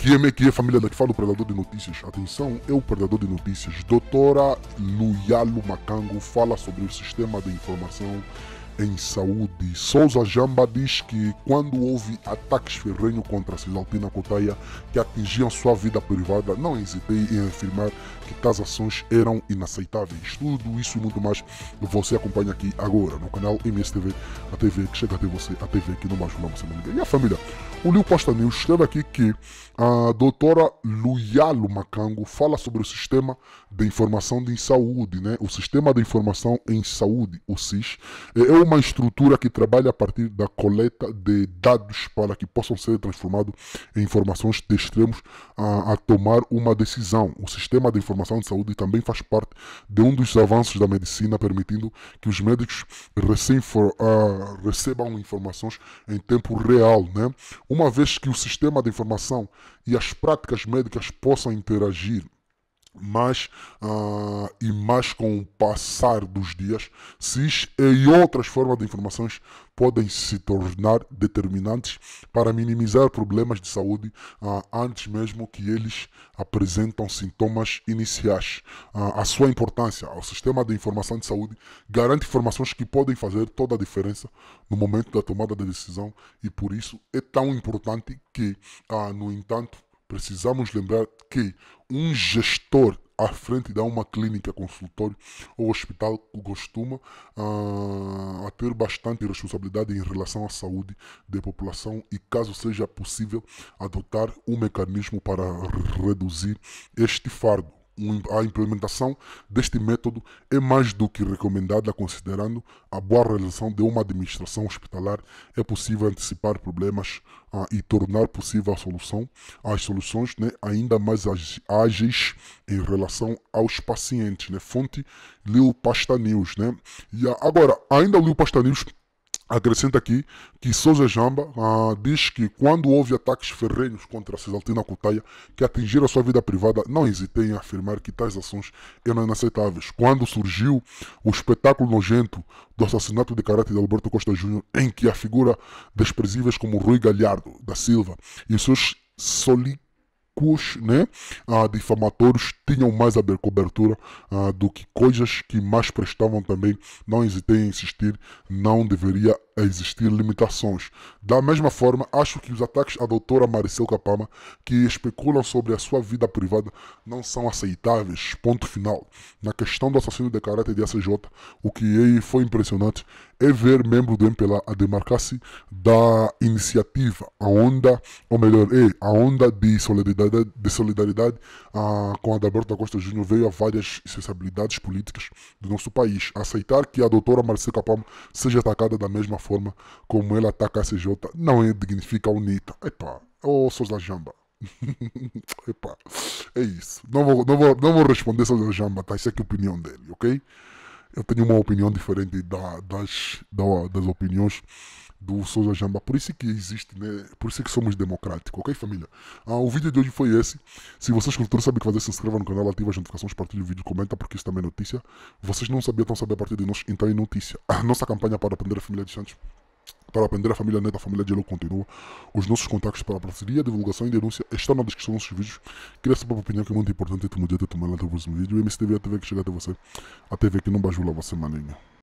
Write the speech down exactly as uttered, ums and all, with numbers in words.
Que é, que é família daqui, fala o predador de notícias. Atenção, é o predador de notícias. Doutora Luyalo Macango fala sobre o sistema de informação em saúde. Sousa Jamba diz que quando houve ataques ferrenhos contra a Cisalpina Cotaia que atingiam sua vida privada, não hesitei em afirmar que tais ações eram inaceitáveis. Tudo isso e muito mais você acompanha aqui agora no canal M S T V, a T V que chega até você, a T V que não vai ajudar você ninguém. E a família, o Liu Pasta News escreve aqui que a doutora Luyalo Macango fala sobre o sistema de informação de saúde, né? O sistema de informação em saúde, o S I S, é uma estrutura que trabalha a partir da coleta de dados para que possam ser transformados em informações de extremos a, a tomar uma decisão. O sistema de informação de saúde também faz parte de um dos avanços da medicina, permitindo que os médicos recém for, uh, recebam informações em tempo real, né? Uma vez que o sistema de informação e as práticas médicas possam interagir mais uh, e mais com o passar dos dias, S I S e outras formas de informações podem se tornar determinantes para minimizar problemas de saúde uh, antes mesmo que eles apresentam sintomas iniciais. Uh, a sua importância ao sistema de informação de saúde garante informações que podem fazer toda a diferença no momento da tomada de decisão e por isso é tão importante que, uh, no entanto, precisamos lembrar que um gestor à frente de uma clínica, consultório ou hospital costuma uh, a ter bastante responsabilidade em relação à saúde da população e, caso seja possível, adotar um mecanismo para reduzir este fardo. A implementação deste método é mais do que recomendada, considerando a boa realização de uma administração hospitalar. É possível antecipar problemas ah, e tornar possível a solução, as soluções né, ainda mais ágeis em relação aos pacientes. Né? Fonte Liu Pasta News. Né? E, agora, ainda o Liu Pasta News acrescenta aqui que Sousa Jamba uh, diz que quando houve ataques ferrenhos contra a Cisalpina Cotaia que atingiram a sua vida privada, não hesitei em afirmar que tais ações eram inaceitáveis. Quando surgiu o espetáculo nojento do assassinato de caráter de Alberto Costa Júnior, em que a figura desprezíveis como Rui Galhardo da Silva e os seus solícitos né, uh, difamatórios tinham mais a cobertura uh, do que coisas que mais prestavam também, não hesitei em insistir, não deveria existir limitações. Da mesma forma, acho que os ataques à doutora Maricel Capama, que especulam sobre a sua vida privada, não são aceitáveis, ponto final. Na questão do assassino de caráter de A C J, o que foi impressionante é ver membro do M P L A a demarcar-se da iniciativa, a onda, ou melhor, é, a onda de solidariedade, de solidariedade ah, com a da Alberto Costa Júnior veio a várias sensibilidades políticas do nosso país. Aceitar que a doutora Maricel Capama seja atacada da mesma forma como ela ataca a C J não é, dignifica a UNITA. Epá, ô oh, Sousa Jamba. Epá, é isso. Não vou, não vou, não vou responder Sousa Jamba, tá? Isso aqui é a opinião dele, ok? Eu tenho uma opinião diferente da, das, da, das opiniões do Sousa Jamba, por isso que existe, né? Por isso que somos democráticos, ok, família? Ah, o vídeo de hoje foi esse. Se vocês culturam sabem o que fazer, se inscreva no canal, ativa as notificações, partilhe o vídeo, comenta, porque isso também é notícia. Vocês não sabiam, estão sabendo a partir de nós, então é notícia. A nossa campanha para aprender a família de Santos, para aprender a família neta, a família de Elo continua. Os nossos contatos para a parceria, divulgação e denúncia estão na descrição dos nossos vídeos. Queria saber a opinião que é muito importante, tu mudia ter tomado no próximo vídeo. O M S T V é a T V que chega até você, a T V que não bajula você, maninho.